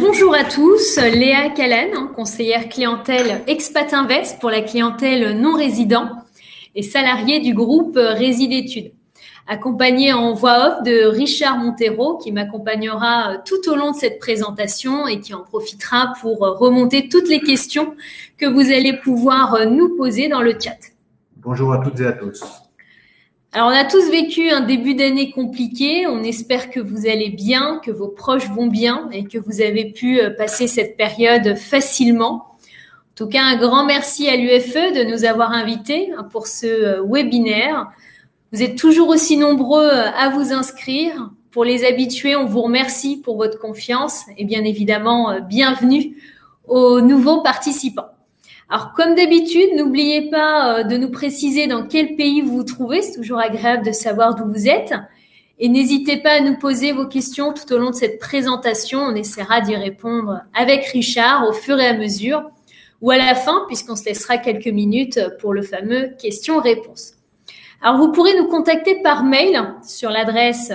Bonjour à tous, Léa Callan, conseillère clientèle Expat Invest pour la clientèle non résident et salariée du groupe Résidétudes. Accompagnée en voix off de Richard Montero qui m'accompagnera tout au long de cette présentation et qui en profitera pour remonter toutes les questions que vous allez pouvoir nous poser dans le chat. Bonjour à toutes et à tous. Alors, on a tous vécu un début d'année compliqué. On espère que vous allez bien, que vos proches vont bien et que vous avez pu passer cette période facilement. En tout cas, un grand merci à l'UFE de nous avoir invités pour ce webinaire. Vous êtes toujours aussi nombreux à vous inscrire. Pour les habitués, on vous remercie pour votre confiance et bien évidemment, bienvenue aux nouveaux participants. Alors, comme d'habitude, n'oubliez pas de nous préciser dans quel pays vous vous trouvez. C'est toujours agréable de savoir d'où vous êtes. Et n'hésitez pas à nous poser vos questions tout au long de cette présentation. On essaiera d'y répondre avec Richard au fur et à mesure ou à la fin, puisqu'on se laissera quelques minutes pour le fameux questions-réponses. Alors, vous pourrez nous contacter par mail sur l'adresse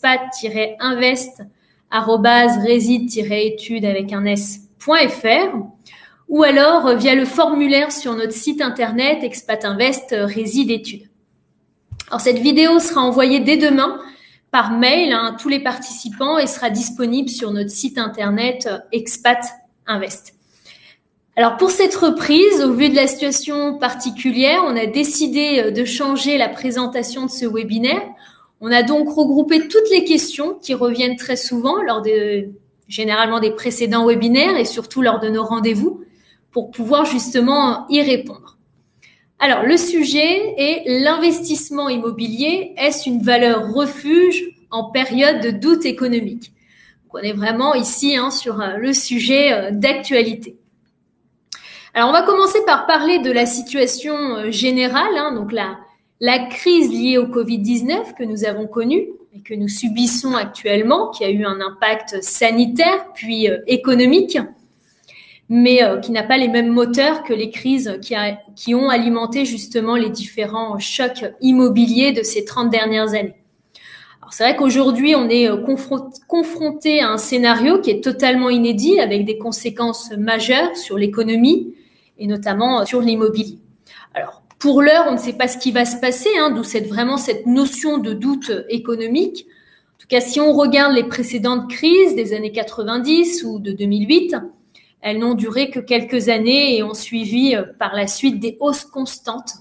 expat-invest@reside-etudes avec un s.fr. ou alors via le formulaire sur notre site internet Expat Invest Résidétudes. Alors, cette vidéo sera envoyée dès demain par mail à tous les participants et sera disponible sur notre site internet Expat Invest. Alors, pour cette reprise, au vu de la situation particulière, on a décidé de changer la présentation de ce webinaire. On a donc regroupé toutes les questions qui reviennent très souvent lors généralement des précédents webinaires et surtout lors de nos rendez-vous, pour pouvoir justement y répondre. Alors, le sujet est l'investissement immobilier. Est-ce une valeur refuge en période de doute économique? Donc, on est vraiment ici sur le sujet d'actualité. Alors, on va commencer par parler de la situation générale, donc la crise liée au Covid-19 que nous avons connue et que nous subissons actuellement, qui a eu un impact sanitaire puis économique, mais qui n'a pas les mêmes moteurs que les crises qui ont alimenté justement les différents chocs immobiliers de ces 30 dernières années. Alors, c'est vrai qu'aujourd'hui, on est confronté à un scénario qui est totalement inédit avec des conséquences majeures sur l'économie et notamment sur l'immobilier. Alors, pour l'heure, on ne sait pas ce qui va se passer, d'où vraiment cette notion de doute économique. En tout cas, si on regarde les précédentes crises des années 90 ou de 2008, elles n'ont duré que quelques années et ont suivi par la suite des hausses constantes.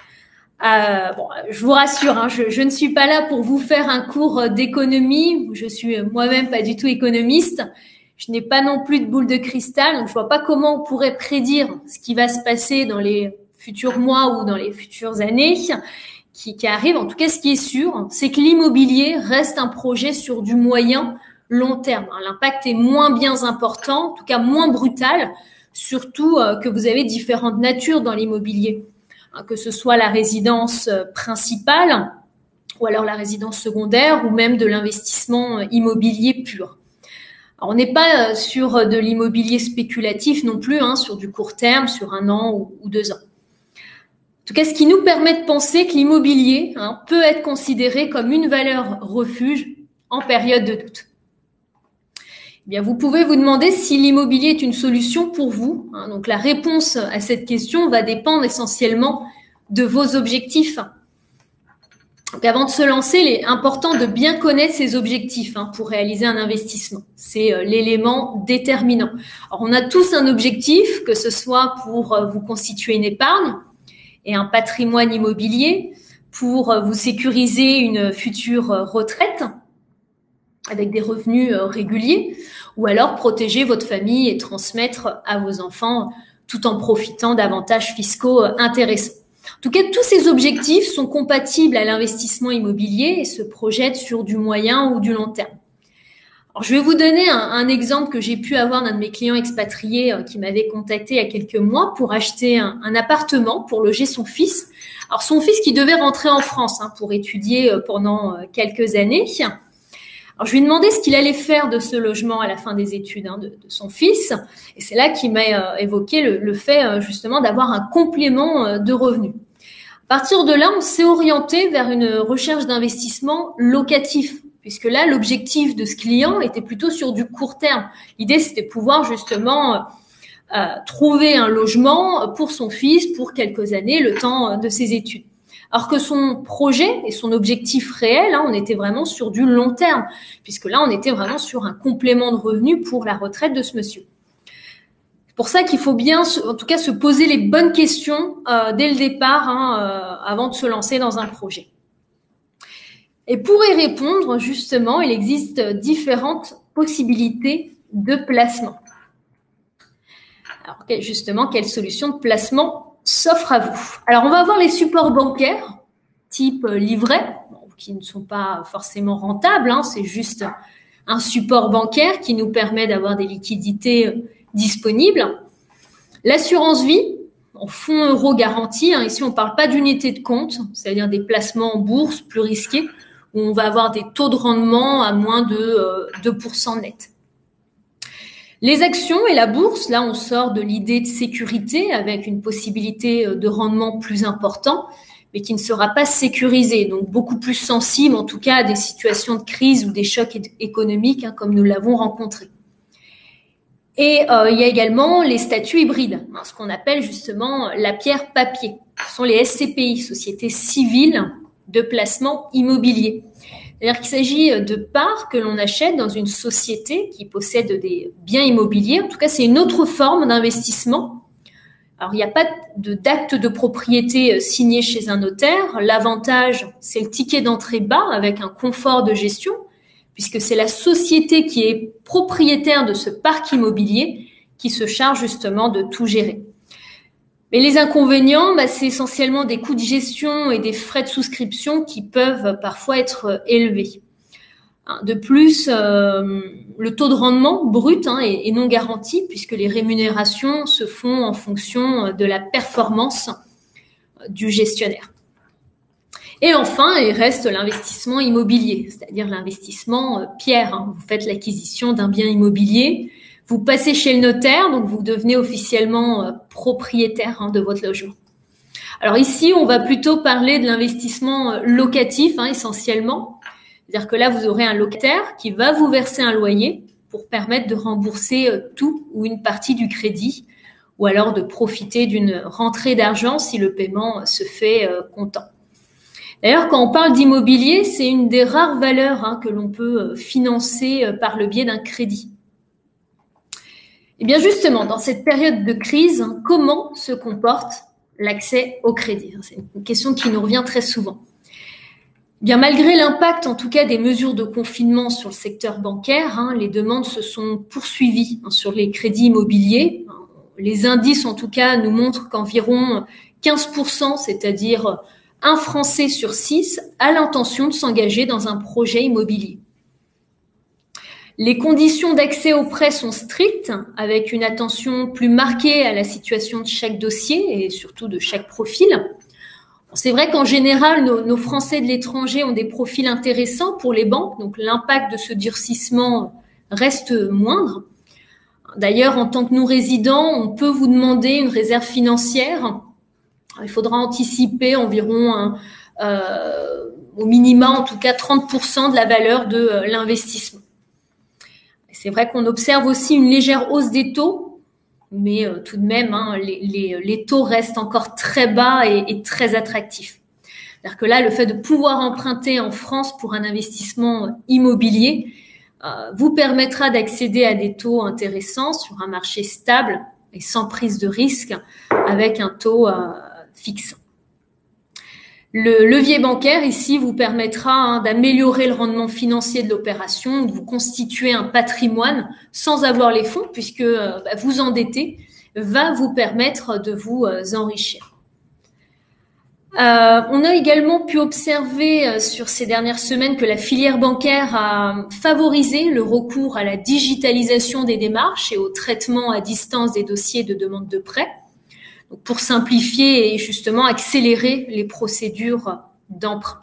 Je vous rassure, je ne suis pas là pour vous faire un cours d'économie. Je suis moi-même pas du tout économiste. Je n'ai pas non plus de boule de cristal, donc je vois pas comment on pourrait prédire ce qui va se passer dans les futurs mois ou dans les futures années qui arrivent. En tout cas, ce qui est sûr, c'est que l'immobilier reste un projet sur du moyen long terme. L'impact est moins bien important, en tout cas moins brutal, surtout que vous avez différentes natures dans l'immobilier, que ce soit la résidence principale ou alors la résidence secondaire ou même de l'investissement immobilier pur. Alors, on n'est pas sur de l'immobilier spéculatif non plus, sur du court terme, sur 1 an ou 2 ans. En tout cas, ce qui nous permet de penser que l'immobilier peut être considéré comme une valeur refuge en période de doute. Eh bien, vous pouvez vous demander si l'immobilier est une solution pour vous. Donc, la réponse à cette question va dépendre essentiellement de vos objectifs. Donc, avant de se lancer, il est important de bien connaître ses objectifs pour réaliser un investissement. C'est l'élément déterminant. Alors, on a tous un objectif, que ce soit pour vous constituer une épargne et un patrimoine immobilier, pour vous sécuriser une future retraite avec des revenus réguliers, ou alors protéger votre famille et transmettre à vos enfants tout en profitant d'avantages fiscaux intéressants. En tout cas, tous ces objectifs sont compatibles à l'investissement immobilier et se projettent sur du moyen ou du long terme. Alors, je vais vous donner un exemple que j'ai pu avoir d'un de mes clients expatriés qui m'avait contacté il y a quelques mois pour acheter un appartement pour loger son fils. Alors, son fils qui devait rentrer en France pour étudier pendant quelques années. Alors, je lui ai demandé ce qu'il allait faire de ce logement à la fin des études de son fils. Et c'est là qu'il m'a évoqué le fait justement d'avoir un complément de revenus. À partir de là, on s'est orienté vers une recherche d'investissement locatif, puisque là, l'objectif de ce client était plutôt sur du court terme. L'idée, c'était de pouvoir justement trouver un logement pour son fils pour quelques années, le temps de ses études. Alors que son projet et son objectif réel, on était vraiment sur du long terme, puisque là, on était vraiment sur un complément de revenu pour la retraite de ce monsieur. C'est pour ça qu'il faut bien, en tout cas, se poser les bonnes questions dès le départ, avant de se lancer dans un projet. Et pour y répondre, justement, il existe différentes possibilités de placement. Alors, justement, quelle solution de placement s'offre à vous? Alors, on va avoir les supports bancaires, type livret, qui ne sont pas forcément rentables, c'est juste un support bancaire qui nous permet d'avoir des liquidités disponibles. L'assurance vie, en fonds euros garantis, ici on ne parle pas d'unité de compte, c'est-à-dire des placements en bourse plus risqués, où on va avoir des taux de rendement à moins de 2% net. Les actions et la bourse, là on sort de l'idée de sécurité avec une possibilité de rendement plus important, mais qui ne sera pas sécurisé, donc beaucoup plus sensible en tout cas à des situations de crise ou des chocs économiques comme nous l'avons rencontré. Et il y a également les statuts hybrides, ce qu'on appelle justement la pierre papier. Ce sont les SCPI, Sociétés civiles de placement immobilier. C'est-à-dire qu'il s'agit de parts que l'on achète dans une société qui possède des biens immobiliers. En tout cas, c'est une autre forme d'investissement. Alors, il n'y a pas d'acte de propriété signé chez un notaire. L'avantage, c'est le ticket d'entrée bas avec un confort de gestion, puisque c'est la société qui est propriétaire de ce parc immobilier qui se charge justement de tout gérer. Mais les inconvénients, c'est essentiellement des coûts de gestion et des frais de souscription qui peuvent parfois être élevés. De plus, le taux de rendement brut est non garanti puisque les rémunérations se font en fonction de la performance du gestionnaire. Et enfin, il reste l'investissement immobilier, c'est-à-dire l'investissement pierre. Vous faites l'acquisition d'un bien immobilier, vous passez chez le notaire, donc vous devenez officiellement propriétaire de votre logement. Alors ici, on va plutôt parler de l'investissement locatif essentiellement. C'est-à-dire que là, vous aurez un locataire qui va vous verser un loyer pour permettre de rembourser tout ou une partie du crédit ou alors de profiter d'une rentrée d'argent si le paiement se fait comptant. D'ailleurs, quand on parle d'immobilier, c'est une des rares valeurs que l'on peut financer par le biais d'un crédit. Et bien justement, dans cette période de crise, comment se comporte l'accès au crédit? C'est une question qui nous revient très souvent. Bien, malgré l'impact, en tout cas, des mesures de confinement sur le secteur bancaire, les demandes se sont poursuivies sur les crédits immobiliers. Les indices, en tout cas, nous montrent qu'environ 15%, c'est-à-dire un Français sur 6, a l'intention de s'engager dans un projet immobilier. Les conditions d'accès aux prêts sont strictes, avec une attention plus marquée à la situation de chaque dossier et surtout de chaque profil. C'est vrai qu'en général, nos Français de l'étranger ont des profils intéressants pour les banques, donc l'impact de ce durcissement reste moindre. D'ailleurs, en tant que non-résident, on peut vous demander une réserve financière. Il faudra anticiper environ au minimum, en tout cas 30% de la valeur de l'investissement. C'est vrai qu'on observe aussi une légère hausse des taux, mais tout de même, les taux restent encore très bas et très attractifs. C'est-à-dire que là, le fait de pouvoir emprunter en France pour un investissement immobilier vous permettra d'accéder à des taux intéressants sur un marché stable et sans prise de risque avec un taux fixe. Le levier bancaire ici vous permettra d'améliorer le rendement financier de l'opération, de vous constituer un patrimoine sans avoir les fonds puisque vous endetter va vous permettre de vous enrichir. On a également pu observer sur ces dernières semaines que la filière bancaire a favorisé le recours à la digitalisation des démarches et au traitement à distance des dossiers de demande de prêt, donc pour simplifier et justement accélérer les procédures d'emprunt.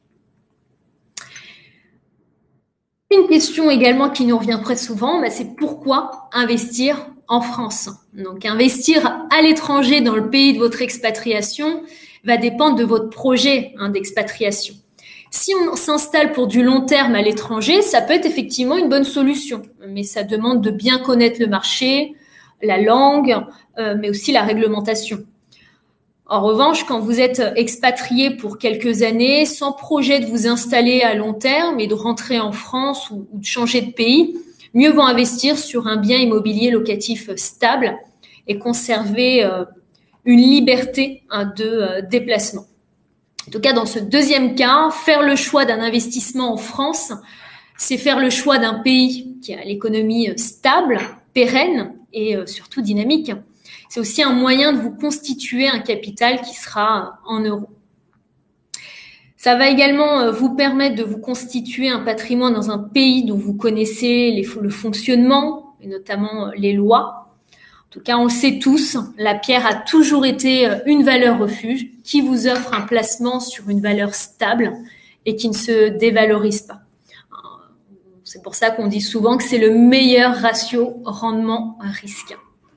Une question également qui nous revient très souvent, c'est pourquoi investir en France? Donc investir à l'étranger dans le pays de votre expatriation va dépendre de votre projet d'expatriation. Si on s'installe pour du long terme à l'étranger, ça peut être effectivement une bonne solution, mais ça demande de bien connaître le marché, la langue, mais aussi la réglementation. En revanche, quand vous êtes expatrié pour quelques années, sans projet de vous installer à long terme et de rentrer en France ou de changer de pays, mieux vaut investir sur un bien immobilier locatif stable et conserver une liberté de déplacement. En tout cas, dans ce deuxième cas, faire le choix d'un investissement en France, c'est faire le choix d'un pays qui a l'économie stable, pérenne et surtout dynamique. C'est aussi un moyen de vous constituer un capital qui sera en euros. Ça va également vous permettre de vous constituer un patrimoine dans un pays dont vous connaissez le fonctionnement, et notamment les lois. En tout cas, on le sait tous, la pierre a toujours été une valeur refuge qui vous offre un placement sur une valeur stable et qui ne se dévalorise pas. C'est pour ça qu'on dit souvent que c'est le meilleur ratio rendement-risque.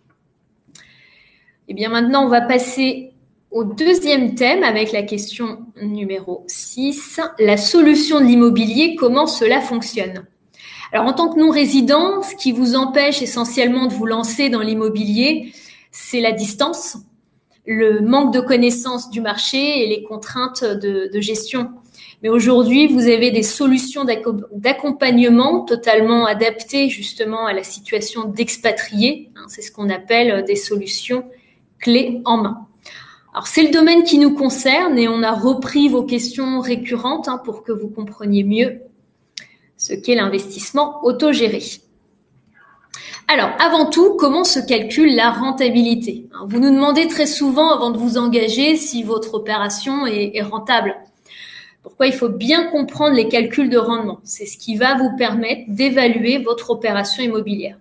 Et bien maintenant, on va passer au deuxième thème avec la question numéro 6. La solution de l'immobilier, comment cela fonctionne ? Alors, en tant que non-résident, ce qui vous empêche essentiellement de vous lancer dans l'immobilier, c'est la distance, le manque de connaissance du marché et les contraintes de gestion. Mais aujourd'hui, vous avez des solutions d'accompagnement totalement adaptées justement à la situation d'expatriés. C'est ce qu'on appelle des solutions clés en main. Alors, c'est le domaine qui nous concerne et on a repris vos questions récurrentes pour que vous compreniez mieux ce qu'est l'investissement autogéré. Alors, avant tout, comment se calcule la rentabilité ? Vous nous demandez très souvent, avant de vous engager, si votre opération est rentable. Pourquoi il faut bien comprendre les calculs de rendement. C'est ce qui va vous permettre d'évaluer votre opération immobilière.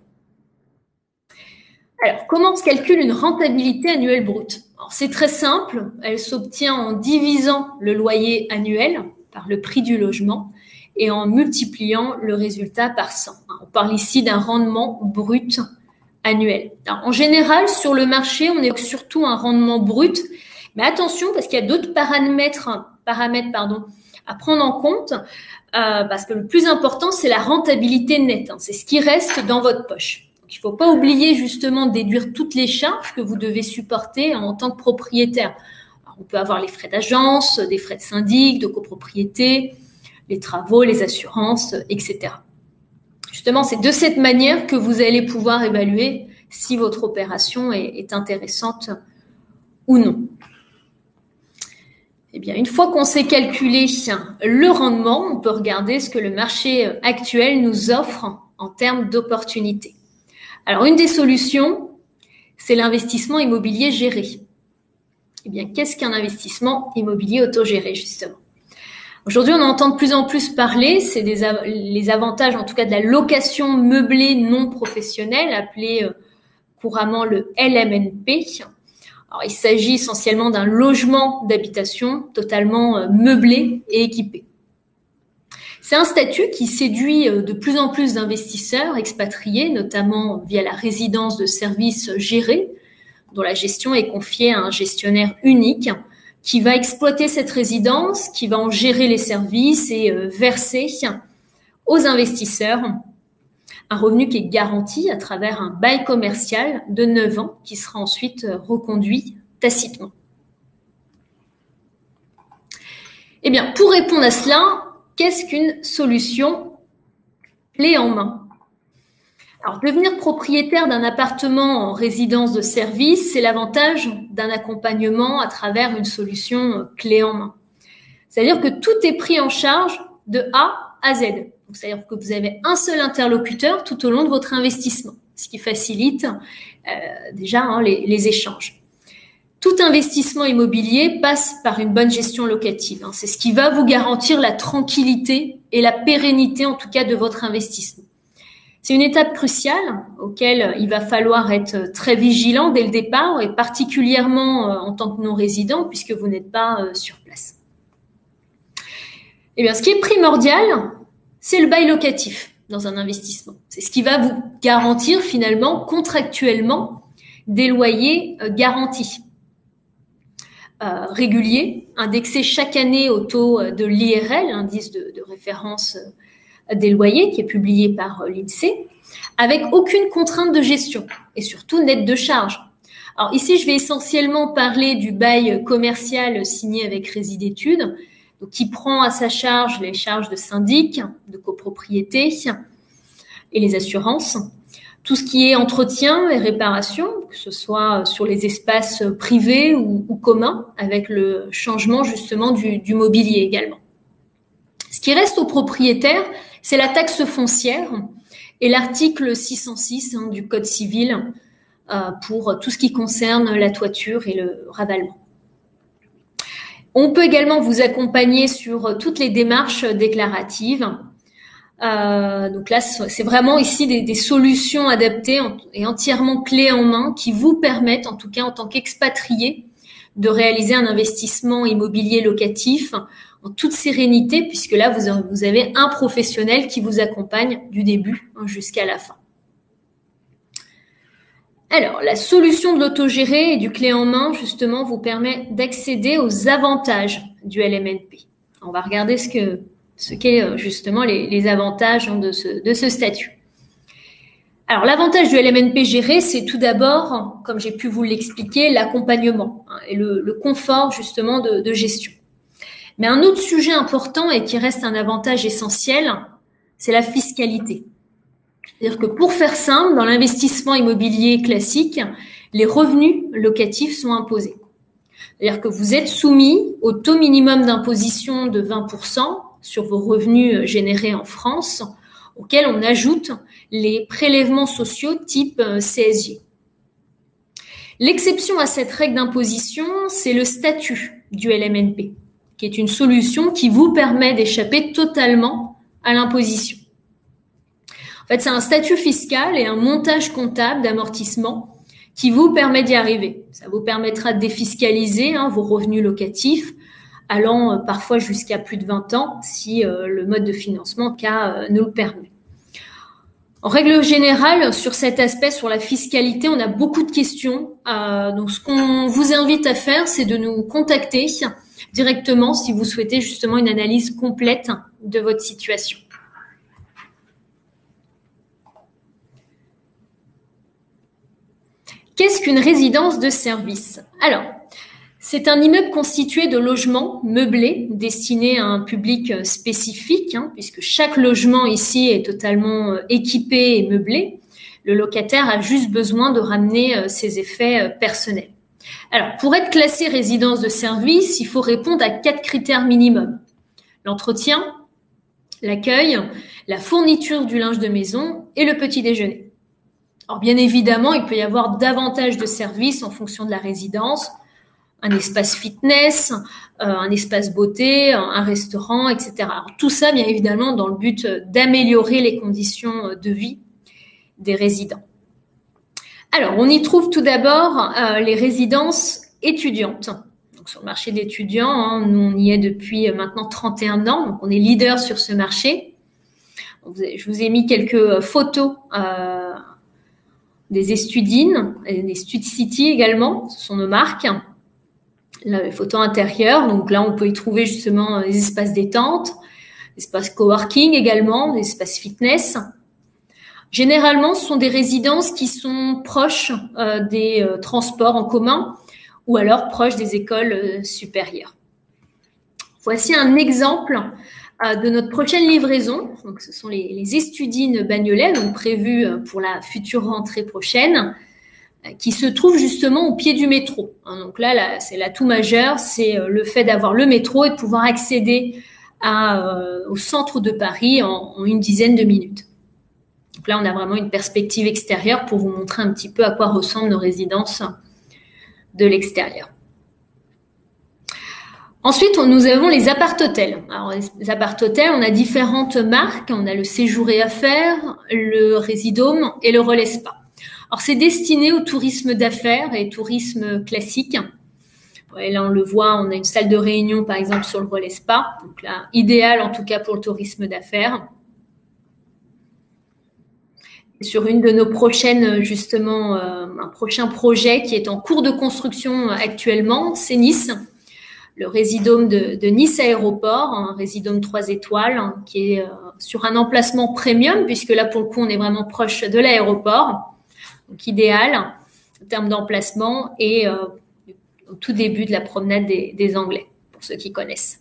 Alors, comment se calcule une rentabilité annuelle brute ? Alors, c'est très simple. Elle s'obtient en divisant le loyer annuel par le prix du logement et en multipliant le résultat par 100. On parle ici d'un rendement brut annuel. Alors, en général, sur le marché, on est surtout un rendement brut, mais attention parce qu'il y a d'autres paramètres à prendre en compte, parce que le plus important, c'est la rentabilité nette. C'est ce qui reste dans votre poche. Donc, il ne faut pas oublier justement de déduire toutes les charges que vous devez supporter en tant que propriétaire. Alors, on peut avoir les frais d'agence, des frais de syndic, de copropriété, les travaux, les assurances, etc. Justement, c'est de cette manière que vous allez pouvoir évaluer si votre opération est intéressante ou non. Eh bien, une fois qu'on sait calculer le rendement, on peut regarder ce que le marché actuel nous offre en termes d'opportunités. Alors, une des solutions, c'est l'investissement immobilier géré. Eh bien, qu'est-ce qu'un investissement immobilier autogéré, justement ? Aujourd'hui, on entend de plus en plus parler, c'est les avantages en tout cas de la location meublée non professionnelle, appelée couramment le LMNP. Alors, il s'agit essentiellement d'un logement d'habitation totalement meublé et équipé. C'est un statut qui séduit de plus en plus d'investisseurs expatriés, notamment via la résidence de services gérée, dont la gestion est confiée à un gestionnaire unique, qui va exploiter cette résidence, qui va en gérer les services et verser aux investisseurs un revenu qui est garanti à travers un bail commercial de 9 ans qui sera ensuite reconduit tacitement. Eh bien, pour répondre à cela, qu'est-ce qu'une solution clé en main ? Alors, devenir propriétaire d'un appartement en résidence de service, c'est l'avantage d'un accompagnement à travers une solution clé en main. C'est-à-dire que tout est pris en charge de A à Z. C'est-à-dire que vous avez un seul interlocuteur tout au long de votre investissement, ce qui facilite déjà les échanges. Tout investissement immobilier passe par une bonne gestion locative. C'est ce qui va vous garantir la tranquillité et la pérennité, en tout cas, de votre investissement. C'est une étape cruciale auquel il va falloir être très vigilant dès le départ et particulièrement en tant que non-résident puisque vous n'êtes pas sur place. Eh bien, ce qui est primordial, c'est le bail locatif dans un investissement. C'est ce qui va vous garantir finalement contractuellement des loyers garantis. régulier, indexé chaque année au taux de l'IRL, l'indice de référence des loyers, qui est publié par l'INSEE, avec aucune contrainte de gestion et surtout nette de charge. Alors ici, je vais essentiellement parler du bail commercial signé avec Résidétudes, qui prend à sa charge les charges de syndic, de copropriété et les assurances. Tout ce qui est entretien et réparation, que ce soit sur les espaces privés ou communs, avec le changement justement du mobilier également. Ce qui reste aux propriétaires, c'est la taxe foncière et l'article 606 du Code civil pour tout ce qui concerne la toiture et le ravalement. On peut également vous accompagner sur toutes les démarches déclaratives. Donc là, c'est vraiment ici des solutions adaptées et entièrement clés en main qui vous permettent, en tout cas en tant qu'expatrié, de réaliser un investissement immobilier locatif en toute sérénité, puisque là, vous avez un professionnel qui vous accompagne du début jusqu'à la fin. Alors, la solution de l'autogéré et du clé en main, justement, vous permet d'accéder aux avantages du LMNP. On va regarder ce qu'est justement les avantages de ce statut. Alors, l'avantage du LMNP géré, c'est tout d'abord, comme j'ai pu vous l'expliquer, l'accompagnement et le confort justement de gestion. Mais un autre sujet important et qui reste un avantage essentiel, c'est la fiscalité. C'est-à-dire que pour faire simple, dans l'investissement immobilier classique, les revenus locatifs sont imposés. C'est-à-dire que vous êtes soumis au taux minimum d'imposition de 20% sur vos revenus générés en France, auxquels on ajoute les prélèvements sociaux type CSG. L'exception à cette règle d'imposition, c'est le statut du LMNP, qui est une solution qui vous permet d'échapper totalement à l'imposition. En fait, c'est un statut fiscal et un montage comptable d'amortissement qui vous permet d'y arriver. Ça vous permettra de défiscaliser vos revenus locatifs, allant parfois jusqu'à plus de 20 ans si le mode de financement nous le permet. En règle générale, sur cet aspect, sur la fiscalité, on a beaucoup de questions. Donc, ce qu'on vous invite à faire, c'est de nous contacter directement si vous souhaitez justement une analyse complète de votre situation. Qu'est-ce qu'une résidence de service? Alors, c'est un immeuble constitué de logements meublés destinés à un public spécifique, puisque chaque logement ici est totalement équipé et meublé. Le locataire a juste besoin de ramener ses effets personnels. Alors, pour être classé résidence de service, il faut répondre à 4 critères minimum. L'entretien, l'accueil, la fourniture du linge de maison et le petit déjeuner. Alors, bien évidemment, il peut y avoir davantage de services en fonction de la résidence, un espace fitness, un espace beauté, un restaurant, etc. Alors, tout ça, bien évidemment, dans le but d'améliorer les conditions de vie des résidents. Alors, on y trouve tout d'abord les résidences étudiantes. Donc, sur le marché d'étudiants, nous, on y est depuis maintenant 31 ans, donc on est leader sur ce marché. Je vous ai mis quelques photos des Estudines et des Studcity également, ce sont nos marques. Là, les photos intérieures, donc là, on peut y trouver justement des espaces détente, des espaces coworking également, des espaces fitness. Généralement, ce sont des résidences qui sont proches des transports en commun ou alors proches des écoles supérieures. Voici un exemple de notre prochaine livraison. Donc, ce sont les Estudines Bagnolet, donc prévues pour la future rentrée prochaine, qui se trouvent justement au pied du métro. Donc là, c'est l'atout majeur, c'est le fait d'avoir le métro et de pouvoir accéder au centre de Paris en une dizaine de minutes. Donc là, on a vraiment une perspective extérieure pour vous montrer un petit peu à quoi ressemblent nos résidences de l'extérieur. Ensuite, nous avons les appart-hôtels. Alors, les appart-hôtels, on a différentes marques. On a le Séjour et Affaires, le Résidome et le Relais Spa. Alors, c'est destiné au tourisme d'affaires et tourisme classique. Et là, on le voit, on a une salle de réunion, par exemple, sur le Relais Spa. Donc là, idéal, en tout cas, pour le tourisme d'affaires. Sur une de nos prochaines, justement, un prochain projet qui est en cours de construction actuellement, c'est Nice. le résidome de Nice Aéroport, un résidome 3 étoiles qui est sur un emplacement premium, puisque là, pour le coup, on est vraiment proche de l'aéroport, donc idéal en termes d'emplacement et au tout début de la promenade des Anglais, pour ceux qui connaissent.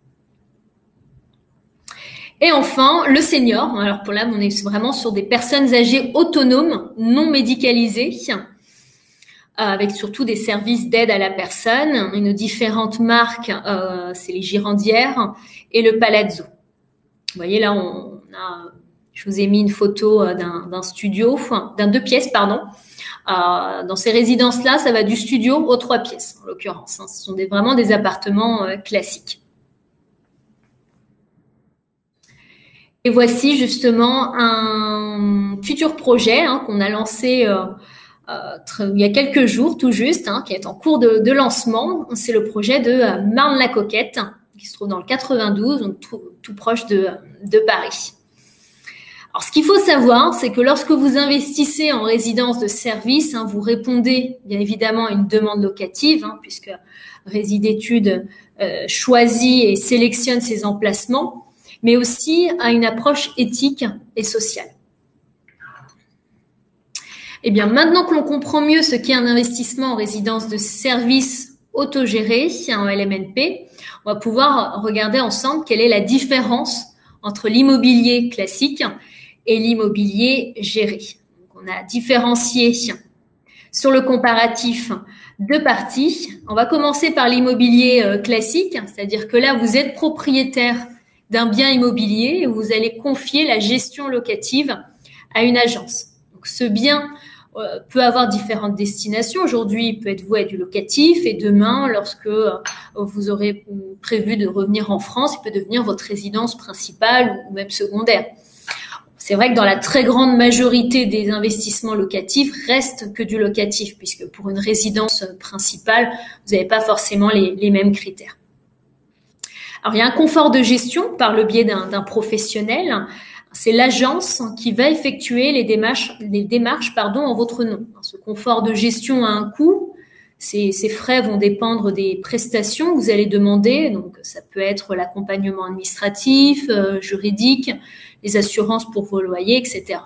Et enfin, le senior. Alors pour là, on est vraiment sur des personnes âgées autonomes, non médicalisées, avec surtout des services d'aide à la personne. Une différentes marques, c'est les Girandières et le Palazzo. Vous voyez là, je vous ai mis une photo d'un studio, d'un 2 pièces, pardon. Dans ces résidences-là, ça va du studio aux 3 pièces, en l'occurrence. Ce sont vraiment des appartements classiques. Et voici justement un futur projet qu'on a lancé il y a quelques jours, tout juste, qui est en cours de lancement. C'est le projet de Marne-la-Coquette, qui se trouve dans le 92, donc tout proche de Paris. Alors, ce qu'il faut savoir, c'est que lorsque vous investissez en résidence de service, vous répondez bien évidemment à une demande locative, puisque Résidétudes choisit et sélectionne ses emplacements, mais aussi à une approche éthique et sociale. Eh bien, maintenant que l'on comprend mieux ce qu'est un investissement en résidence de service autogéré, en LMNP, on va pouvoir regarder ensemble quelle est la différence entre l'immobilier classique et l'immobilier géré. Donc, on a différencié sur le comparatif 2 parties. On va commencer par l'immobilier classique, c'est-à-dire que là, vous êtes propriétaire d'un bien immobilier et vous allez confier la gestion locative à une agence. Donc, ce bien peut avoir différentes destinations. Aujourd'hui, il peut être voué à du locatif et demain, lorsque vous aurez prévu de revenir en France, il peut devenir votre résidence principale ou même secondaire. C'est vrai que dans la très grande majorité des investissements locatifs, reste que du locatif, puisque pour une résidence principale, vous n'avez pas forcément les mêmes critères. Alors, il y a un confort de gestion par le biais d'un professionnel. C'est l'agence qui va effectuer les démarches en votre nom. Ce confort de gestion a un coût. Ces frais vont dépendre des prestations que vous allez demander. Donc, ça peut être l'accompagnement administratif, juridique, les assurances pour vos loyers, etc.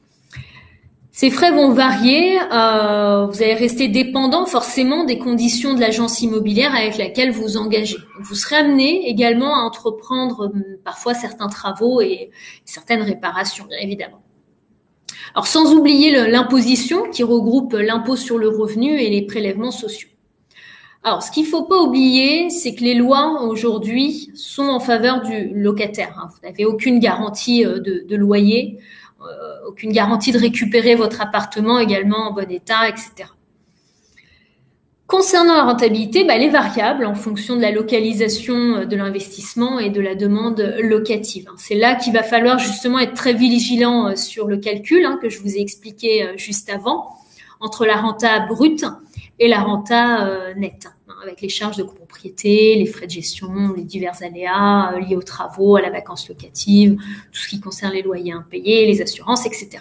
Ces frais vont varier. Vous allez rester dépendant forcément des conditions de l'agence immobilière avec laquelle vous vous engagez. Vous serez amené également à entreprendre parfois certains travaux et certaines réparations, bien évidemment. Alors, sans oublier l'imposition qui regroupe l'impôt sur le revenu et les prélèvements sociaux. Alors, ce qu'il ne faut pas oublier, c'est que les lois aujourd'hui sont en faveur du locataire. Vous n'avez aucune garantie de loyer. Aucune garantie de récupérer votre appartement également en bon état, etc. Concernant la rentabilité, elle est variable en fonction de la localisation de l'investissement et de la demande locative. C'est là qu'il va falloir justement être très vigilant sur le calcul que je vous ai expliqué juste avant, entre la renta brute et la renta nette, avec les charges de copropriété, les frais de gestion, les divers aléas liés aux travaux, à la vacance locative, tout ce qui concerne les loyers impayés, les assurances, etc.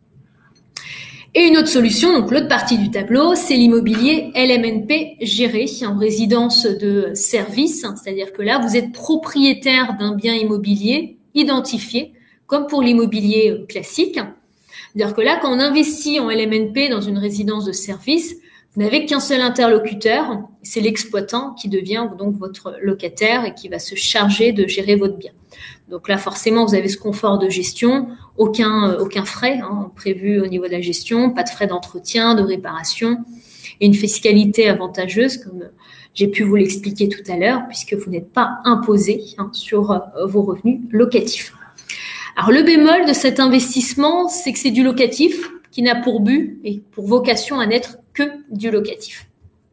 Et une autre solution, donc l'autre partie du tableau, c'est l'immobilier LMNP géré en résidence de service, c'est-à-dire que là, vous êtes propriétaire d'un bien immobilier identifié, comme pour l'immobilier classique. C'est-à-dire que là, quand on investit en LMNP dans une résidence de service, vous n'avez qu'un seul interlocuteur, c'est l'exploitant qui devient donc votre locataire et qui va se charger de gérer votre bien. Donc là, forcément, vous avez ce confort de gestion, aucun frais prévu au niveau de la gestion, pas de frais d'entretien, de réparation et une fiscalité avantageuse, comme j'ai pu vous l'expliquer tout à l'heure, puisque vous n'êtes pas imposé sur vos revenus locatifs. Alors, le bémol de cet investissement, c'est que c'est du locatif qui n'a pour but et pour vocation à n'être que du locatif.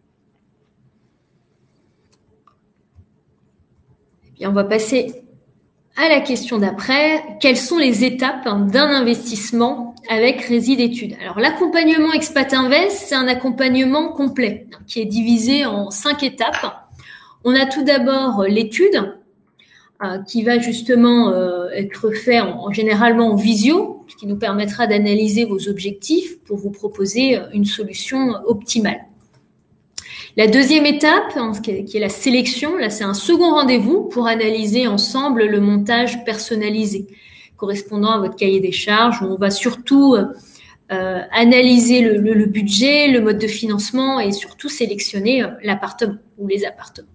Et bien, on va passer à la question d'après. Quelles sont les étapes d'un investissement avec Résidétudes? Alors, l'accompagnement Expat Invest, c'est un accompagnement complet qui est divisé en 5 étapes. On a tout d'abord l'étude qui va justement être fait généralement en visio, ce qui nous permettra d'analyser vos objectifs pour vous proposer une solution optimale. La deuxième étape, qui est la sélection, là c'est un second rendez-vous pour analyser ensemble le montage personnalisé correspondant à votre cahier des charges, où on va surtout analyser le budget, le mode de financement et surtout sélectionner l'appartement ou les appartements.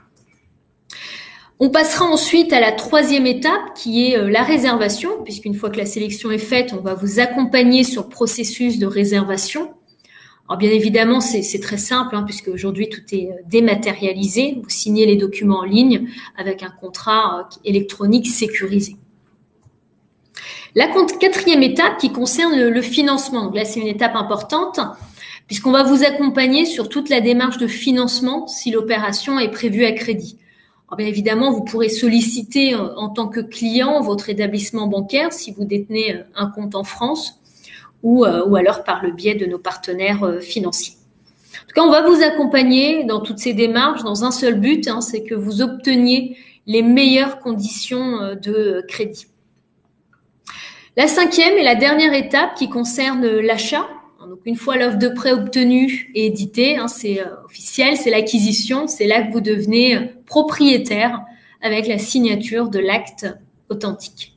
On passera ensuite à la troisième étape qui est la réservation, puisqu'une fois que la sélection est faite, on va vous accompagner sur le processus de réservation. Alors bien évidemment, c'est très simple, puisque aujourd'hui tout est dématérialisé. Vous signez les documents en ligne avec un contrat électronique sécurisé. La quatrième étape qui concerne le financement. Donc là, c'est une étape importante, puisqu'on va vous accompagner sur toute la démarche de financement si l'opération est prévue à crédit. Alors bien évidemment, vous pourrez solliciter en tant que client votre établissement bancaire si vous détenez un compte en France ou alors par le biais de nos partenaires financiers. En tout cas, on va vous accompagner dans toutes ces démarches dans un seul but, c'est que vous obteniez les meilleures conditions de crédit. La cinquième et la dernière étape qui concerne l'achat. Donc, une fois l'offre de prêt obtenue et éditée, c'est officiel, c'est l'acquisition. C'est là que vous devenez propriétaire avec la signature de l'acte authentique.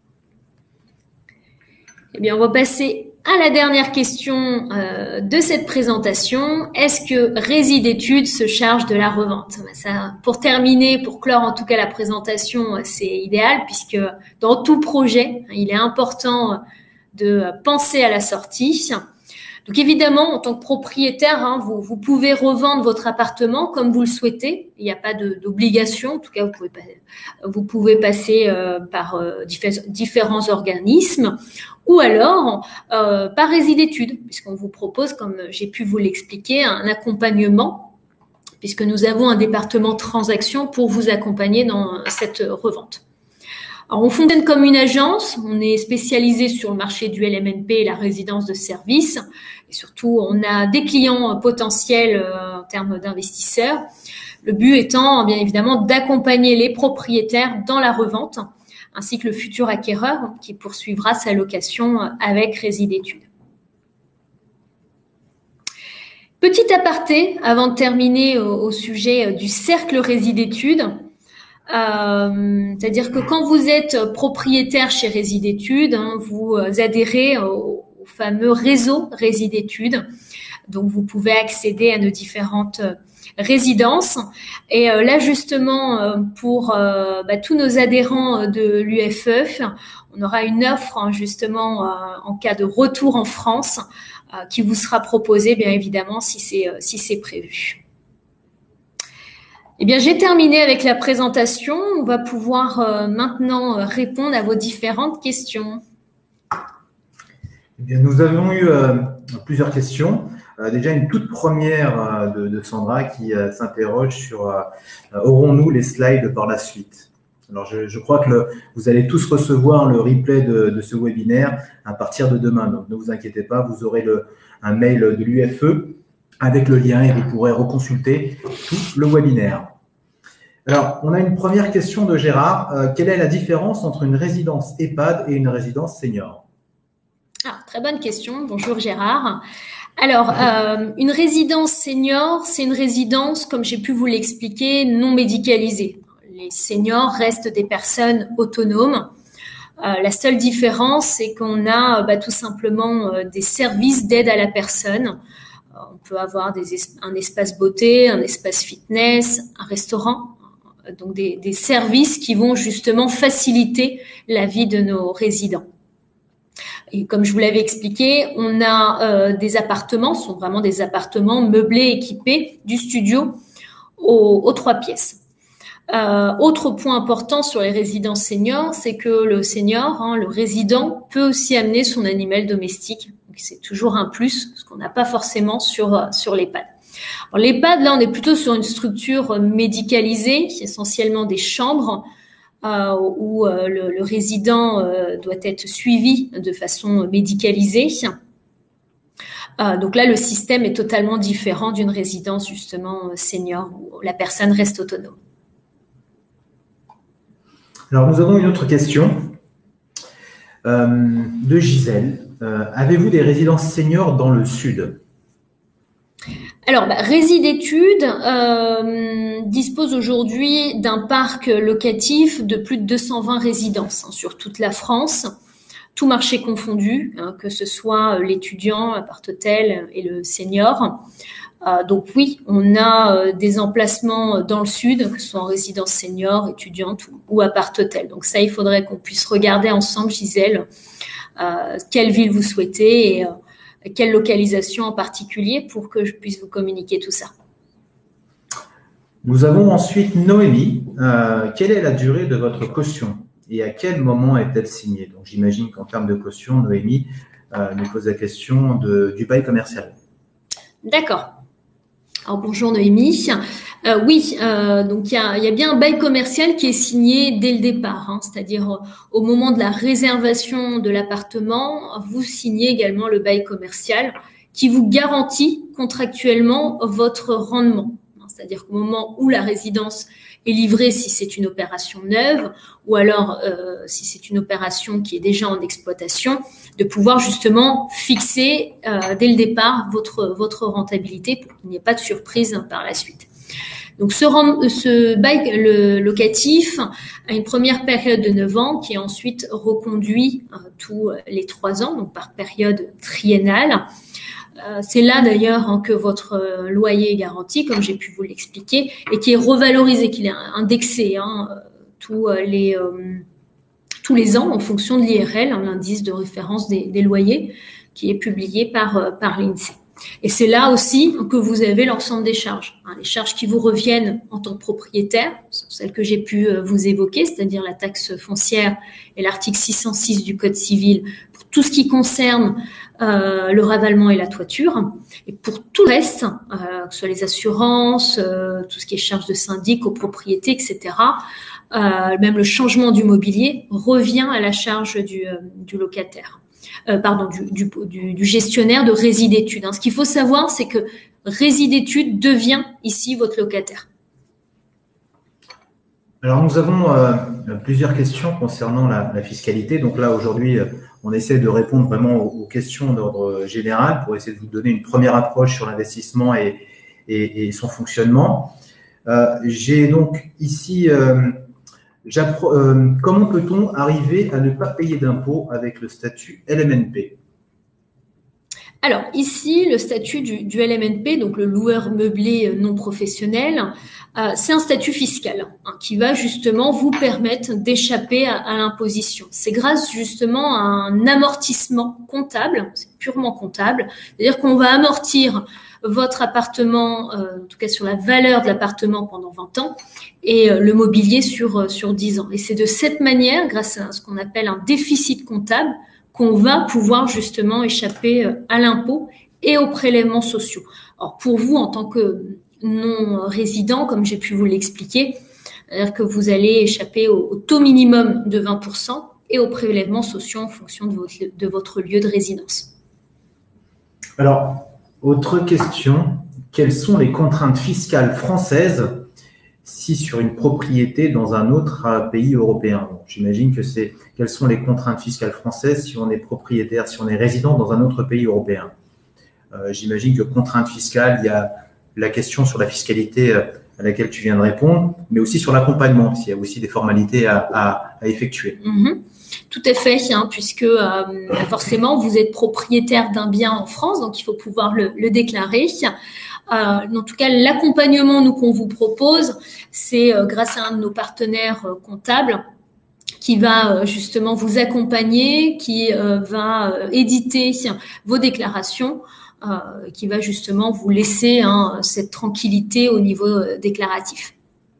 Eh bien, on va passer à la dernière question de cette présentation. Est-ce que Résidétudes se charge de la revente? Ça, pour terminer, pour clore en tout cas la présentation, c'est idéal puisque dans tout projet, il est important de penser à la sortie. Donc évidemment, en tant que propriétaire, vous pouvez revendre votre appartement comme vous le souhaitez. Il n'y a pas d'obligation. En tout cas, vous pouvez passer par différents organismes ou alors par Résidétudes, puisqu'on vous propose, comme j'ai pu vous l'expliquer, un accompagnement, puisque nous avons un département transaction pour vous accompagner dans cette revente. Alors, on fonctionne comme une agence, on est spécialisé sur le marché du LMNP et la résidence de service. Et surtout, on a des clients potentiels en termes d'investisseurs. Le but étant, bien évidemment, d'accompagner les propriétaires dans la revente, ainsi que le futur acquéreur qui poursuivra sa location avec Résidétudes. Petit aparté, avant de terminer au sujet du cercle Résidétudes. C'est-à-dire que quand vous êtes propriétaire chez Résidétudes, vous adhérez au fameux réseau Résidétudes. Donc, vous pouvez accéder à nos différentes résidences. Et là, justement, pour tous nos adhérents de l'UFE, on aura une offre justement en cas de retour en France qui vous sera proposée, bien évidemment, si c'est prévu. Eh bien, j'ai terminé avec la présentation. On va pouvoir maintenant répondre à vos différentes questions. Eh bien, nous avons eu plusieurs questions. Déjà, une toute première de Sandra qui s'interroge sur aurons-nous les slides par la suite? Alors, je crois que vous allez tous recevoir le replay de ce webinaire à partir de demain. Donc, ne vous inquiétez pas, vous aurez un mail de l'UFE avec le lien et vous pourrez reconsulter tout le webinaire. Alors, on a une première question de Gérard. Quelle est la différence entre une résidence EHPAD et une résidence senior? Très bonne question. Bonjour Gérard. Alors, une résidence senior, c'est une résidence, comme j'ai pu vous l'expliquer, non médicalisée. Les seniors restent des personnes autonomes. La seule différence, c'est qu'on a tout simplement des services d'aide à la personne. On peut avoir un espace beauté, un espace fitness, un restaurant. Donc des services qui vont justement faciliter la vie de nos résidents. Et comme je vous l'avais expliqué, on a des appartements, ce sont vraiment des appartements meublés, équipés, du studio aux 3 pièces. Autre point important sur les résidences seniors, c'est que le senior, le résident, peut aussi amener son animal domestique. C'est toujours un plus, ce qu'on n'a pas forcément sur l'EHPAD. L'EHPAD, là, on est plutôt sur une structure médicalisée, essentiellement des chambres où le résident doit être suivi de façon médicalisée. Donc là, le système est totalement différent d'une résidence justement senior où la personne reste autonome. Alors, nous avons une autre question de Gisèle. Avez-vous des résidences seniors dans le sud? Alors, Résidétudes dispose aujourd'hui d'un parc locatif de plus de 220 résidences sur toute la France, tout marché confondu, que ce soit l'étudiant, l'appart-hôtel et le senior. Donc oui, on a des emplacements dans le sud, que ce soit en résidence senior, étudiante ou appart-hôtel. Donc ça, il faudrait qu'on puisse regarder ensemble, Gisèle, quelle ville vous souhaitez et quelle localisation en particulier pour que je puisse vous communiquer tout ça. Nous avons ensuite Noémie. Quelle est la durée de votre caution et à quel moment est-elle signée? Donc j'imagine qu'en termes de caution, Noémie nous pose la question du bail commercial. D'accord. Alors bonjour Noémie. Oui, donc il y a bien un bail commercial qui est signé dès le départ, c'est-à-dire au moment de la réservation de l'appartement, vous signez également le bail commercial qui vous garantit contractuellement votre rendement. C'est-à-dire qu'au moment où la résidence est livrée, si c'est une opération neuve, ou alors si c'est une opération qui est déjà en exploitation, de pouvoir justement fixer dès le départ votre rentabilité pour qu'il n'y ait pas de surprise par la suite. Donc ce bail locatif a une première période de 9 ans qui est ensuite reconduit tous les 3 ans, donc par période triennale. C'est là d'ailleurs que votre loyer est garanti, comme j'ai pu vous l'expliquer, et qui est revalorisé, qu'il est indexé tous les ans en fonction de l'IRL, l'indice de référence des loyers, qui est publié par l'INSEE. Et c'est là aussi que vous avez l'ensemble des charges. Les charges qui vous reviennent en tant que propriétaire, sont celles que j'ai pu vous évoquer, c'est-à-dire la taxe foncière et l'article 606 du Code civil, pour tout ce qui concerne le ravalement et la toiture. Et pour tout le reste, que ce soit les assurances, tout ce qui est charges de syndic, copropriété, etc., même le changement du mobilier revient à la charge du locataire. Du gestionnaire de Résidétudes. Ce qu'il faut savoir, c'est que Résidétudes devient ici votre locataire. Alors, nous avons plusieurs questions concernant la fiscalité. Donc là, aujourd'hui, on essaie de répondre vraiment aux questions d'ordre général pour essayer de vous donner une première approche sur l'investissement et son fonctionnement. J'ai donc ici... comment peut-on arriver à ne pas payer d'impôts avec le statut LMNP? Alors ici, le statut du LMNP, donc le loueur meublé non professionnel, c'est un statut fiscal qui va justement vous permettre d'échapper à l'imposition. C'est grâce justement à un amortissement comptable, c'est purement comptable, c'est-à-dire qu'on va amortir votre appartement, en tout cas sur la valeur de l'appartement pendant 20 ans, et le mobilier sur 10 ans. Et c'est de cette manière, grâce à ce qu'on appelle un déficit comptable, qu'on va pouvoir justement échapper à l'impôt et aux prélèvements sociaux. Alors pour vous, en tant que non-résident, comme j'ai pu vous l'expliquer, c'est-à-dire que vous allez échapper au taux minimum de 20% et aux prélèvements sociaux en fonction de votre lieu de résidence. Alors, autre question, quelles sont les contraintes fiscales françaises si sur une propriété dans un autre pays européen? J'imagine que c'est quelles sont les contraintes fiscales françaises si on est propriétaire, si on est résident dans un autre pays européen. J'imagine que contraintes fiscales, il y a la question sur la fiscalité à laquelle tu viens de répondre, mais aussi sur l'accompagnement, s'il y a aussi des formalités à effectuer. Tout à fait, puisque forcément, vous êtes propriétaire d'un bien en France, donc il faut pouvoir le déclarer. En tout cas, l'accompagnement qu'on vous propose, c'est grâce à un de nos partenaires comptables qui va justement vous accompagner, qui va éditer vos déclarations, qui va justement vous laisser cette tranquillité au niveau déclaratif.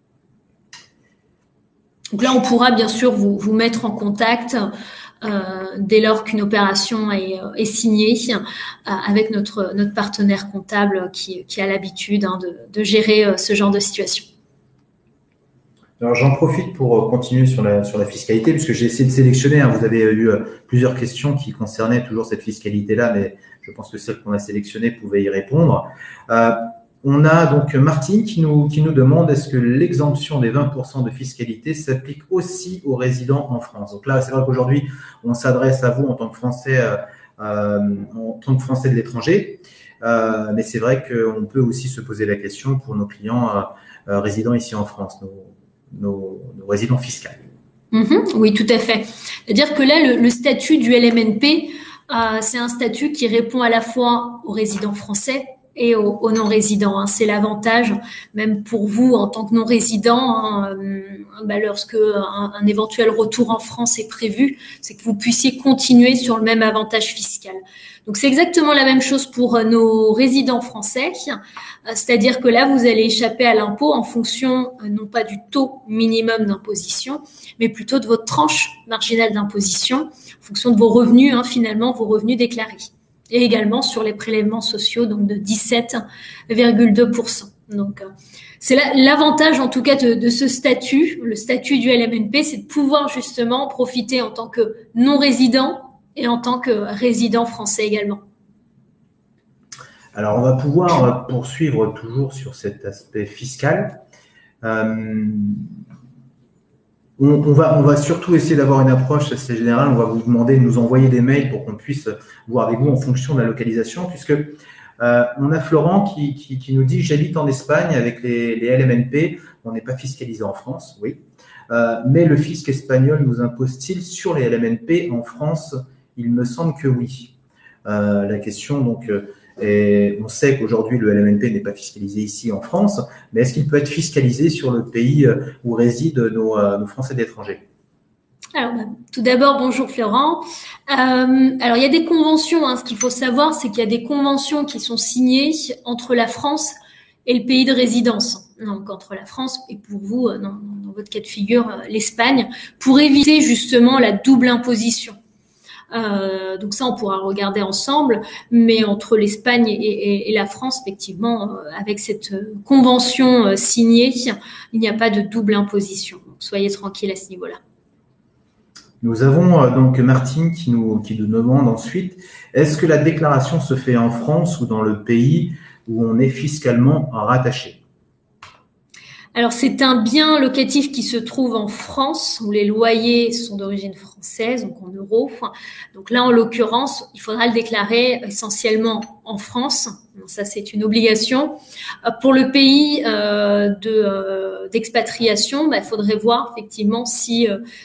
Donc là, on pourra bien sûr vous mettre en contact dès lors qu'une opération est signée avec notre partenaire comptable qui a l'habitude de gérer ce genre de situation. Alors, j'en profite pour continuer sur la fiscalité, puisque j'ai essayé de sélectionner. Vous avez eu plusieurs questions qui concernaient toujours cette fiscalité-là, mais je pense que celle qu'on a sélectionnée pouvait y répondre. On a donc Martine qui nous demande est-ce que l'exemption des 20% de fiscalité s'applique aussi aux résidents en France. Donc là, c'est vrai qu'aujourd'hui, on s'adresse à vous en tant que Français de l'étranger. Mais c'est vrai qu'on peut aussi se poser la question pour nos clients résidents ici en France, nos résidents fiscaux. Oui, tout à fait. C'est-à-dire que là, le statut du LMNP, c'est un statut qui répond à la fois aux résidents français et aux non-résidents. Hein. C'est l'avantage, même pour vous en tant que non-résident, lorsque un éventuel retour en France est prévu, c'est que vous puissiez continuer sur le même avantage fiscal. Donc c'est exactement la même chose pour nos résidents français, c'est-à-dire que là, vous allez échapper à l'impôt en fonction non pas du taux minimum d'imposition, mais plutôt de votre tranche marginale d'imposition, en fonction de vos revenus, finalement, vos revenus déclarés. Et également sur les prélèvements sociaux, donc de 17,2%. Donc, c'est l'avantage, en tout cas, de ce statut, le statut du LMNP, c'est de pouvoir justement profiter en tant que non-résident et en tant que résident français également. Alors, on va pouvoir poursuivre toujours sur cet aspect fiscal. On va surtout essayer d'avoir une approche assez générale. On va vous demander de nous envoyer des mails pour qu'on puisse voir avec vous en fonction de la localisation, puisque on a Florent qui nous dit « J'habite en Espagne avec les LMNP, on n'est pas fiscalisé en France, oui. Mais le fisc espagnol nous impose-t-il sur les LMNP en France? Il me semble que oui. » La question, donc, on sait qu'aujourd'hui, le LMNP n'est pas fiscalisé ici en France, mais est-ce qu'il peut être fiscalisé sur le pays où résident nos Français d'étranger? Alors, tout d'abord, bonjour Florent. Alors, il y a des conventions. Ce qu'il faut savoir, c'est qu'il y a des conventions qui sont signées entre la France et le pays de résidence. Donc, entre la France et pour vous, dans votre cas de figure, l'Espagne, pour éviter justement la double imposition. Donc ça, on pourra regarder ensemble, mais entre l'Espagne et la France, effectivement, avec cette convention signée, il n'y a pas de double imposition. Donc, soyez tranquille à ce niveau-là. Nous avons donc Martine qui nous demande ensuite, est-ce que la déclaration se fait en France ou dans le pays où on est fiscalement rattaché? Alors, c'est un bien locatif qui se trouve en France, où les loyers sont d'origine française, donc en euros. Donc là, en l'occurrence, il faudra le déclarer essentiellement en France. Donc ça, c'est une obligation. Pour le pays d'expatriation, il faudrait voir effectivement si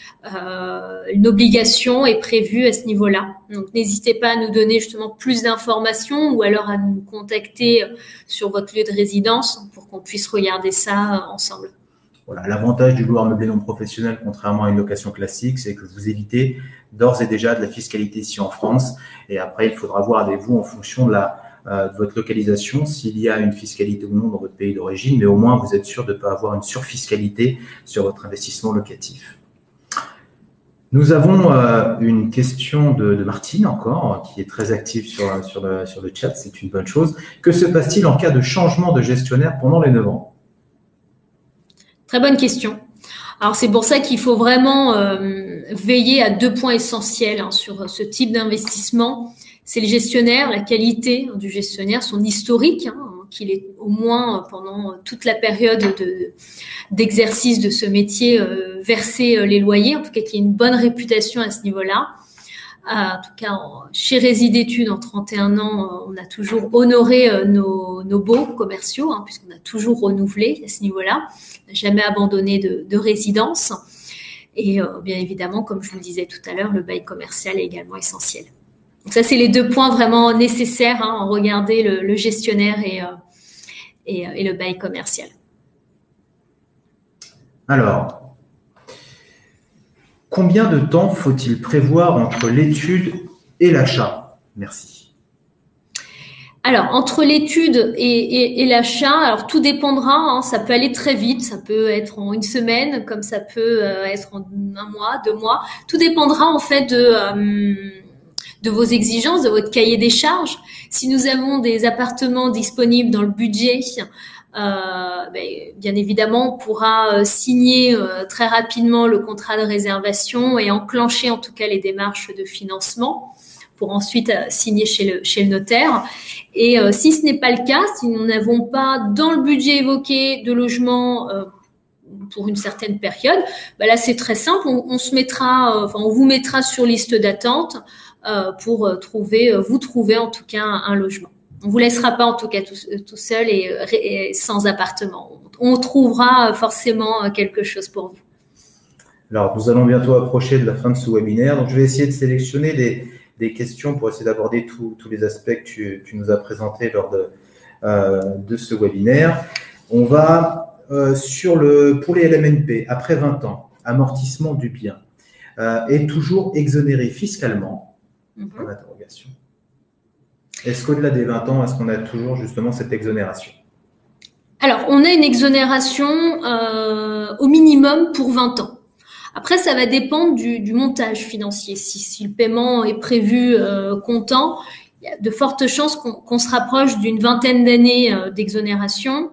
une obligation est prévue à ce niveau-là. Donc, n'hésitez pas à nous donner justement plus d'informations ou alors à nous contacter sur votre lieu de résidence pour qu'on puisse regarder ça ensemble. Voilà, l'avantage du loueur meublé non professionnel, contrairement à une location classique, c'est que vous évitez d'ores et déjà de la fiscalité ici en France. Et après, il faudra voir avec vous en fonction de votre localisation s'il y a une fiscalité ou non dans votre pays d'origine, mais au moins vous êtes sûr de ne pas avoir une surfiscalité sur votre investissement locatif. Nous avons une question de Martine encore, qui est très active sur le chat, c'est une bonne chose. Que se passe-t-il en cas de changement de gestionnaire pendant les 9 ans? Très bonne question. Alors, c'est pour ça qu'il faut vraiment veiller à 2 points essentiels sur ce type d'investissement. C'est le gestionnaire, la qualité du gestionnaire, son historique, qu'il est au moins pendant toute la période d'exercice de ce métier verser les loyers, en tout cas qu'il y ait une bonne réputation à ce niveau-là. En tout cas, chez Résidétudes, en 31 ans, on a toujours honoré nos baux commerciaux, puisqu'on a toujours renouvelé à ce niveau-là, on n'a jamais abandonné de résidence. Et bien évidemment, comme je vous le disais tout à l'heure, le bail commercial est également essentiel. Donc ça, c'est les 2 points vraiment nécessaires, regarder le gestionnaire et le bail commercial. Alors, combien de temps faut-il prévoir entre l'étude et l'achat? Merci. Alors, entre l'étude et l'achat, alors tout dépendra, ça peut aller très vite, ça peut être en 1 semaine, comme ça peut être en 1 mois, 2 mois. Tout dépendra en fait de vos exigences, de votre cahier des charges. Si nous avons des appartements disponibles dans le budget, bien évidemment, on pourra signer très rapidement le contrat de réservation et enclencher en tout cas les démarches de financement pour ensuite signer chez le notaire. Et si ce n'est pas le cas, si nous n'avons pas dans le budget évoqué de logement pour une certaine période, là c'est très simple, on vous mettra sur liste d'attente pour vous trouver en tout cas un logement. On vous laissera pas en tout cas tout seul et sans appartement. On trouvera forcément quelque chose pour vous. Alors, nous allons bientôt approcher de la fin de ce webinaire. Donc, je vais essayer de sélectionner des questions pour essayer d'aborder tous les aspects que tu nous as présentés lors de ce webinaire. On va pour les LMNP, après 20 ans, amortissement du bien, est toujours exonéré fiscalement. Point d'interrogation. Est-ce qu'au-delà des 20 ans, est-ce qu'on a toujours justement cette exonération? Alors, on a une exonération au minimum pour 20 ans. Après, ça va dépendre du montage financier. Si le paiement est prévu comptant, il y a de fortes chances qu'on se rapproche d'une vingtaine d'années d'exonération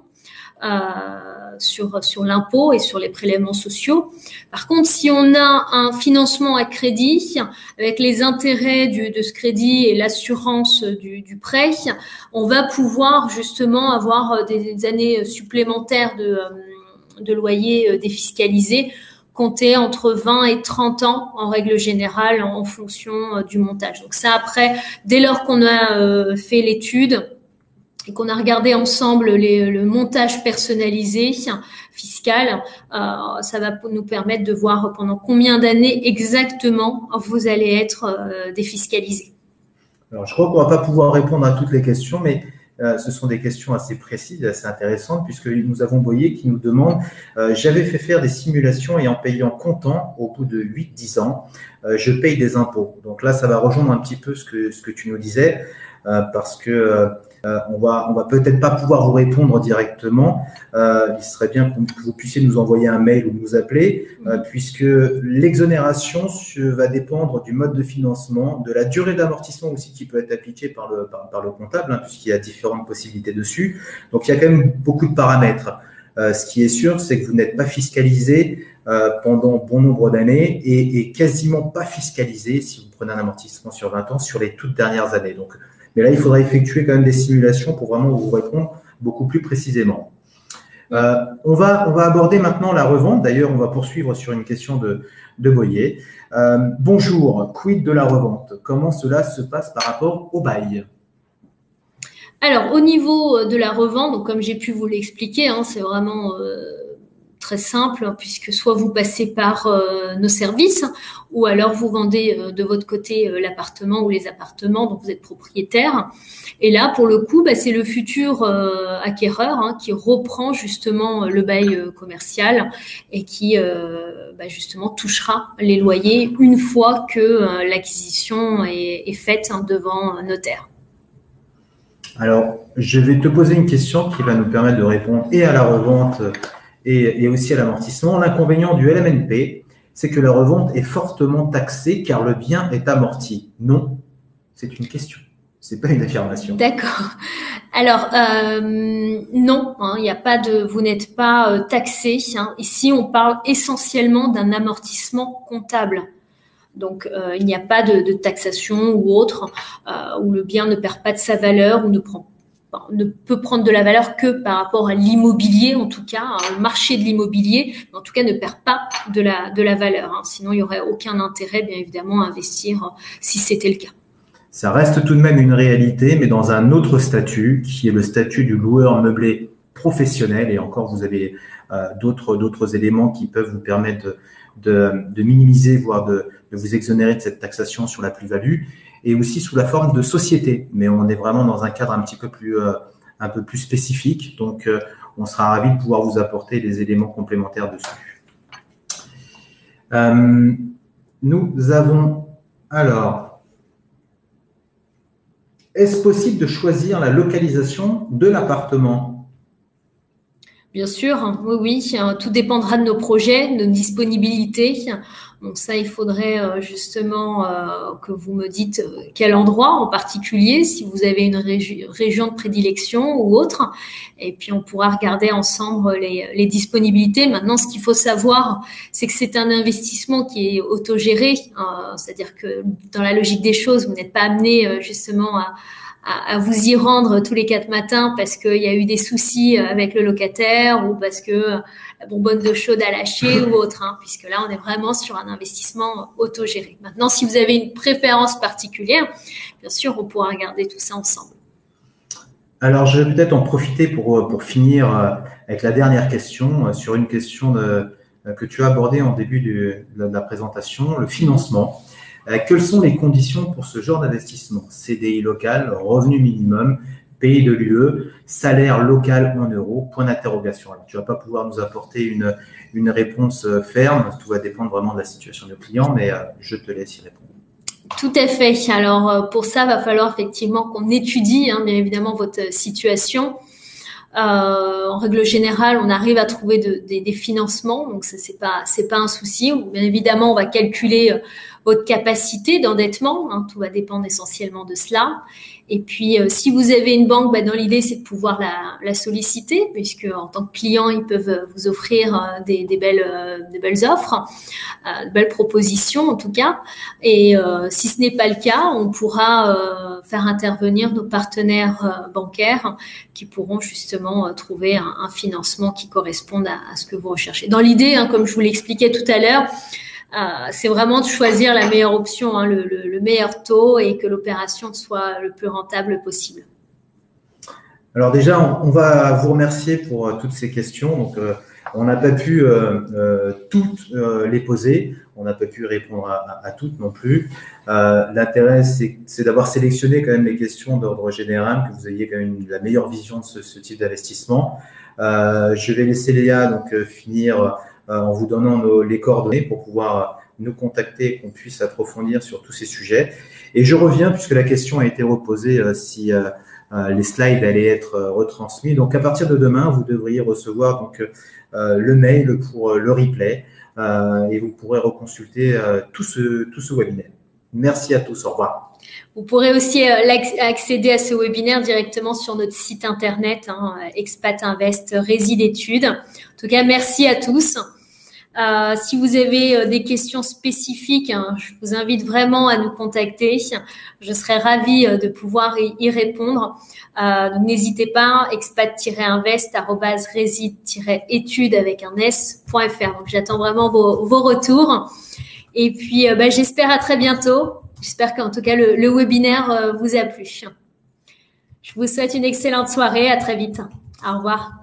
sur l'impôt et sur les prélèvements sociaux. Par contre, si on a un financement à crédit avec les intérêts de ce crédit et l'assurance du prêt, on va pouvoir justement avoir des années supplémentaires de loyer défiscalisé, compter entre 20 et 30 ans en règle générale en fonction du montage. Donc ça, après, dès lors qu'on a fait l'étude et qu'on a regardé ensemble le montage personnalisé fiscal, ça va nous permettre de voir pendant combien d'années exactement vous allez être défiscalisé. Alors, je crois qu'on ne va pas pouvoir répondre à toutes les questions, mais ce sont des questions assez précises et assez intéressantes puisque nous avons Boyer qui nous demande j'avais fait faire des simulations et en payant comptant au bout de 8-10 ans, je paye des impôts. Donc là, ça va rejoindre un petit peu ce que tu nous disais parce que on va peut-être pas pouvoir vous répondre directement. Il serait bien que vous puissiez nous envoyer un mail ou nous appeler, puisque l'exonération va dépendre du mode de financement, de la durée d'amortissement aussi qui peut être appliquée par le comptable, puisqu'il y a différentes possibilités dessus. Donc il y a quand même beaucoup de paramètres. Ce qui est sûr, c'est que vous n'êtes pas fiscalisé pendant bon nombre d'années et quasiment pas fiscalisé si vous prenez un amortissement sur 20 ans sur les toutes dernières années. Donc, mais là, il faudra effectuer quand même des simulations pour vraiment vous répondre beaucoup plus précisément. On va aborder maintenant la revente. D'ailleurs, on va poursuivre sur une question de Boyer. Bonjour, quid de la revente? Comment cela se passe par rapport au bail? Alors, au niveau de la revente, donc comme j'ai pu vous l'expliquer, c'est vraiment très simple, puisque soit vous passez par nos services, ou alors vous vendez de votre côté l'appartement ou les appartements dont vous êtes propriétaire. Et là, pour le coup, c'est le futur acquéreur qui reprend justement le bail commercial et qui justement touchera les loyers une fois que l'acquisition est faite devant un notaire. Alors, je vais te poser une question qui va nous permettre de répondre et à la revente et aussi à l'amortissement. L'inconvénient du LMNP, c'est que la revente est fortement taxée car le bien est amorti. Non, c'est une question. C'est pas une affirmation. D'accord. Alors non, il n'y a pas vous n'êtes pas taxé. Ici, on parle essentiellement d'un amortissement comptable. Donc, il n'y a pas de taxation ou autre, où le bien ne perd pas de sa valeur ou ne peut prendre de la valeur que par rapport à l'immobilier, en tout cas, au marché de l'immobilier, mais en tout cas ne perd pas de la valeur. Sinon, il n'y aurait aucun intérêt, bien évidemment, à investir si c'était le cas. Ça reste tout de même une réalité, mais dans un autre statut, qui est le statut du loueur meublé professionnel. Et encore, vous avez d'autres éléments qui peuvent vous permettre de minimiser, voire de vous exonérer de cette taxation sur la plus-value, et aussi sous la forme de société. Mais on est vraiment dans un cadre un peu plus spécifique. Donc, on sera ravis de pouvoir vous apporter des éléments complémentaires dessus. Nous avons alors, est-ce possible de choisir la localisation de l'appartement? Bien sûr, oui, tout dépendra de nos projets, de nos disponibilités. Donc ça, il faudrait justement que vous me dites quel endroit en particulier, si vous avez une région de prédilection ou autre. Et puis, on pourra regarder ensemble les disponibilités. Maintenant, ce qu'il faut savoir, c'est que c'est un investissement qui est autogéré. C'est-à-dire que dans la logique des choses, vous n'êtes pas amené justement à vous y rendre tous les 4 matins parce qu'il y a eu des soucis avec le locataire ou parce que la bonbonne d'eau chaude a lâché ou autre, puisque là, on est vraiment sur un investissement autogéré. Maintenant, si vous avez une préférence particulière, bien sûr, on pourra regarder tout ça ensemble. Alors, je vais peut-être en profiter pour finir avec la dernière question, sur une question que tu as abordée en début de la présentation, le financement. Quelles sont les conditions pour ce genre d'investissement? CDI local, revenu minimum, pays de l'UE, salaire local en euros, point d'interrogation. Alors, tu ne vas pas pouvoir nous apporter une réponse ferme, tout va dépendre vraiment de la situation du client, mais je te laisse y répondre. Tout à fait. Alors, pour ça, va falloir effectivement qu'on étudie, bien évidemment, votre situation. En règle générale, on arrive à trouver des financements, donc ça c'est pas un souci. Bien évidemment, on va calculer votre capacité d'endettement, tout va dépendre essentiellement de cela. Et puis, si vous avez une banque, dans l'idée c'est de pouvoir la solliciter, puisque en tant que client, ils peuvent vous offrir des belles offres, de belles propositions en tout cas. Et si ce n'est pas le cas, on pourra faire intervenir nos partenaires bancaires qui pourront justement trouver un financement qui corresponde à ce que vous recherchez. Dans l'idée, comme je vous l'expliquais tout à l'heure, c'est vraiment de choisir la meilleure option, le meilleur taux, et que l'opération soit le plus rentable possible. Alors déjà, on va vous remercier pour toutes ces questions. Donc, on n'a pas pu toutes les poser, on n'a pas pu répondre à toutes non plus. L'intérêt, c'est d'avoir sélectionné quand même les questions d'ordre général, que vous ayez quand même la meilleure vision de ce type d'investissement. Je vais laisser Léa donc finir en vous donnant les coordonnées pour pouvoir nous contacter et qu'on puisse approfondir sur tous ces sujets. Et je reviens, puisque la question a été reposée, si les slides allaient être retransmis. Donc, à partir de demain, vous devriez recevoir donc le mail pour le replay et vous pourrez reconsulter tout ce webinaire. Merci à tous. Au revoir. Vous pourrez aussi accéder à ce webinaire directement sur notre site internet, Expat Invest Réside Études. En tout cas, merci à tous. Si vous avez des questions spécifiques, je vous invite vraiment à nous contacter. Je serai ravie de pouvoir y répondre. Donc n'hésitez pas, expat-invest@reside-études avec un s.fr. Donc j'attends vraiment vos retours. Et puis j'espère à très bientôt. J'espère qu'en tout cas le webinaire vous a plu. Je vous souhaite une excellente soirée. À très vite. Au revoir.